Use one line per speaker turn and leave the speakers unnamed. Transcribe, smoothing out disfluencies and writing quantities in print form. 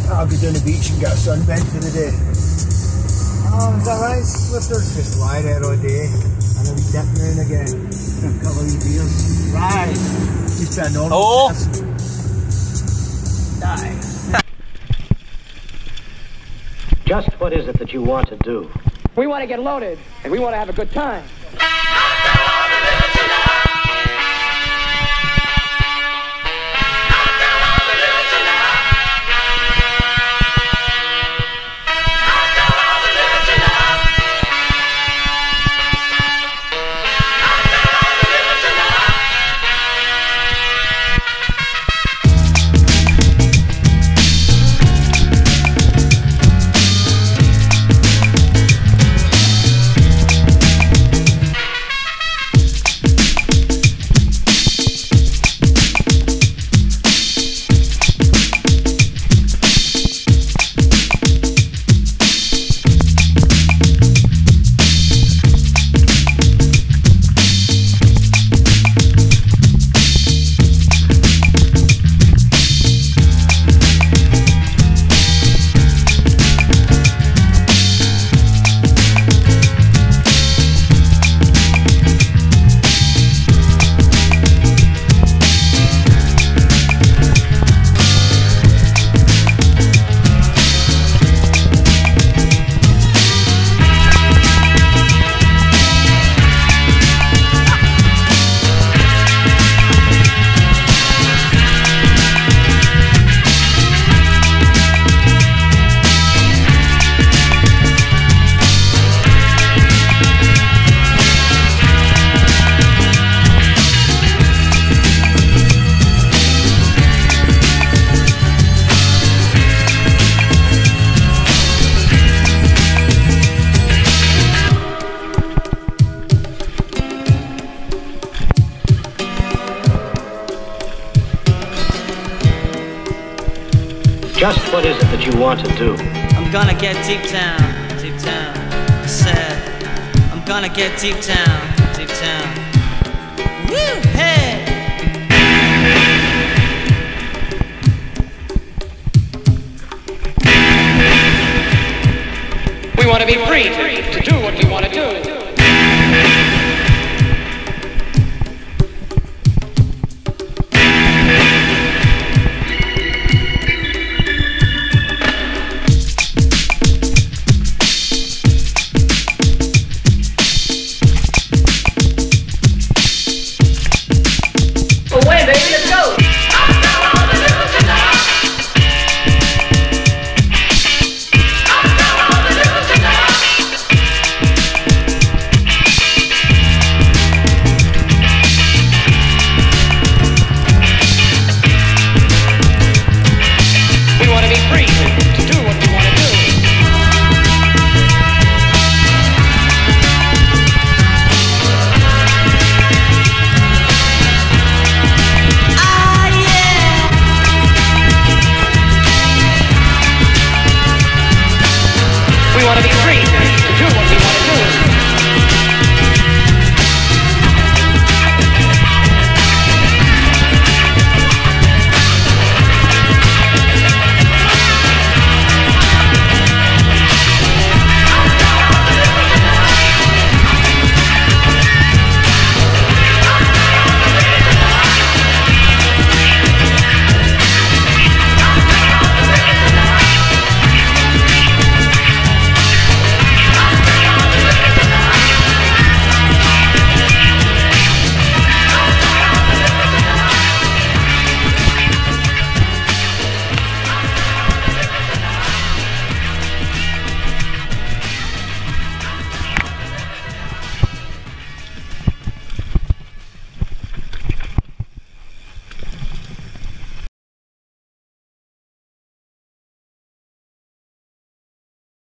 I'll go down the beach and get a sunbed for the day. Oh, is that right? Slippers just lie there all day. And a wee dip now and again. A couple of wee beers. Right. Just a normal person. Die.
Just what is it that you want to do?
We want to get loaded, and we want to have a good time.
Just what is it that you want to do?
I'm gonna get deep down, I said, I'm gonna get deep down. Woo, hey! We want to be free to do what we want to do.